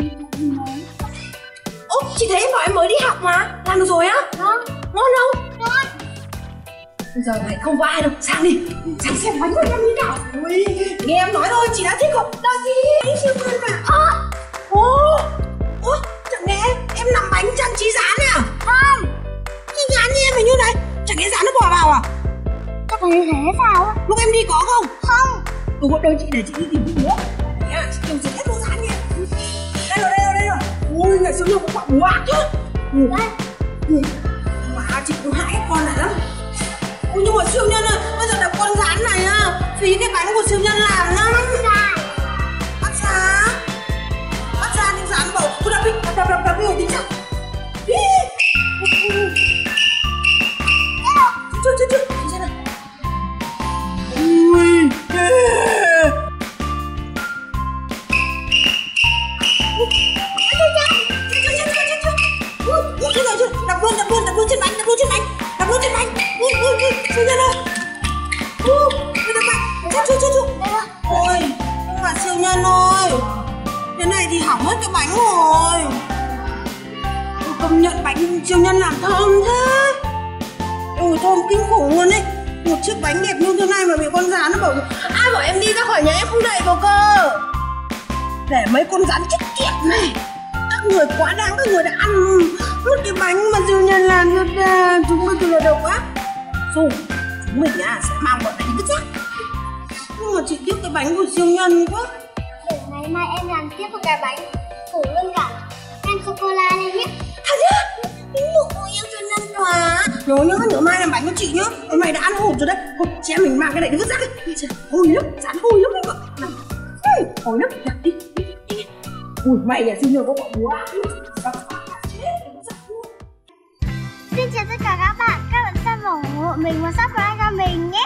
Ô, chị thấy em bảo em mới đi học mà. Làm được rồi á? Vâng. Ngon không? Ngon. Bây giờ này không có ai đâu, sang đi. Sang xem bánh của em như nào. Ui, nghe em nói thôi, chị đã thích rồi. Đó gì? Bánh siêu nhân mà. Ủa, chẳng lẽ em làm bánh trang trí rán à? Không. Cái rán như em hình như này, chẳng lẽ rán nó bò vào à? Chắc là như thế sao á? Lúc em đi có không? Không. Đừng có đợi chị để chị đi tìm cái nữa. Chị tìm giật hết đồ rán nha. Đây rồi. Ui, ngày xưa có quả bùa chứ. Đây. Mà chị cũng hại con này lắm. Ui, nhưng mà siêu nhân ơi, bây giờ đập con rán này á, phí cái bánh của siêu nhân làm lắm. Bắt ra nhưng rán bảo cứ đập đi rồi tí chậm. Chưa xem nào. Ui, đập luôn trên bánh. Siêu nhân ơi. Đập bánh. Chưa. Ôi, nhưng mà siêu nhân ơi, thế này thì hỏng hết cái bánh rồi. Công nhận bánh siêu nhân làm thơm thế. Ôi, thơm kinh khủng luôn đấy. Một chiếc bánh đẹp như thế này mà bị con rán nó bảo ai bảo em đi ra khỏi nhà em không đậy vào cơ. Để mấy con rán chết tiệt này. Các người quá đáng, các người đã ăn mất cái bánh mà siêu nhân làm cho chúng mình là độc ác. Dù chúng mình sẽ mang bọn này đi vứt rác. Nhưng mà chị tiếc cái bánh của siêu nhân quá. Để ngày mai em làm tiếp một cái bánh phủ luôn cả kem sô-cô-la lên nhé. Thật nhá? Ôi, em siêu nhân quá. Nhớ nữa mai làm bánh cho chị nhá. Hôm nay đã ăn hồn rồi đấy. Thôi chị em mình mang cái này đi vứt rác đi. Hôi lắm, rán hôi lắm em ạ. Hôi lắm, đi. Ui, mày là siêu nhân có quả búa. Xin chào tất cả các bạn sẽ ủng hộ mình và subscribe cho mình nhé.